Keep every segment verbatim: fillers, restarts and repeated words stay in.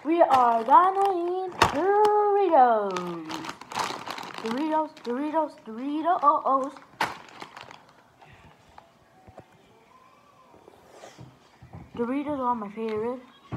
We are gonna eat Doritos. Doritos, Doritos, Doritos. Doritos are my favorite.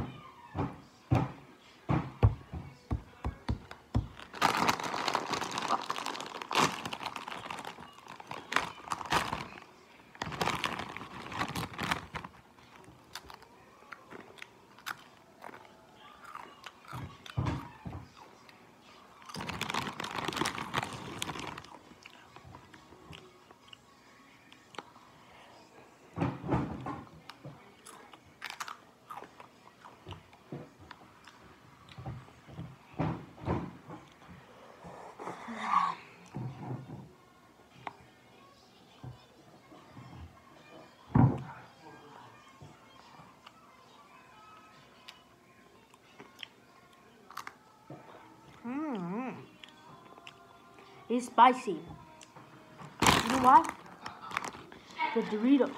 Mmm. It's spicy. You know what? The Dorito.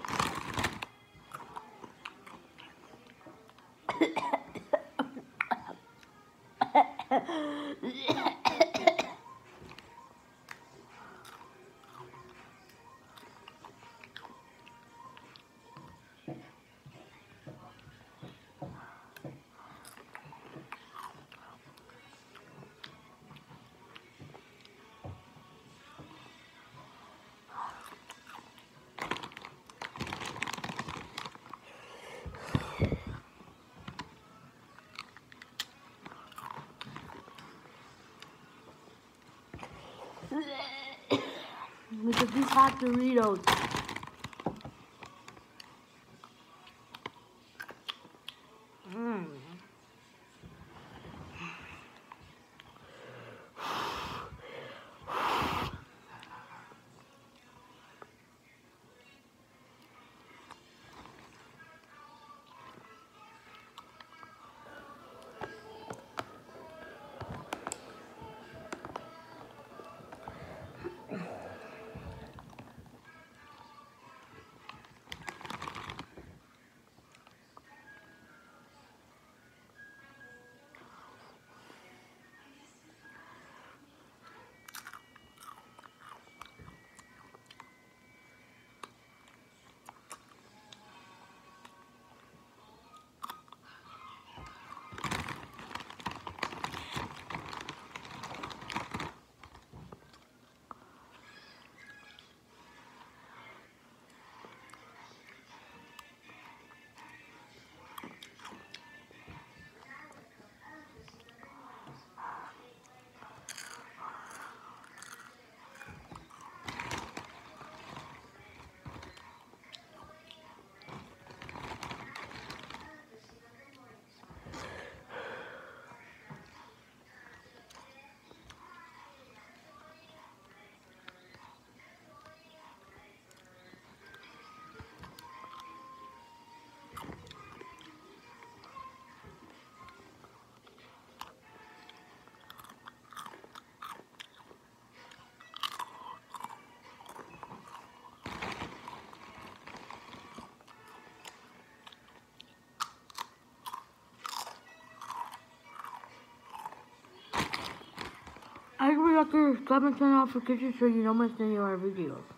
Look at these hot Doritos. Mmm. I forgot to subscribe and turn off notifications so you don't miss any of our videos.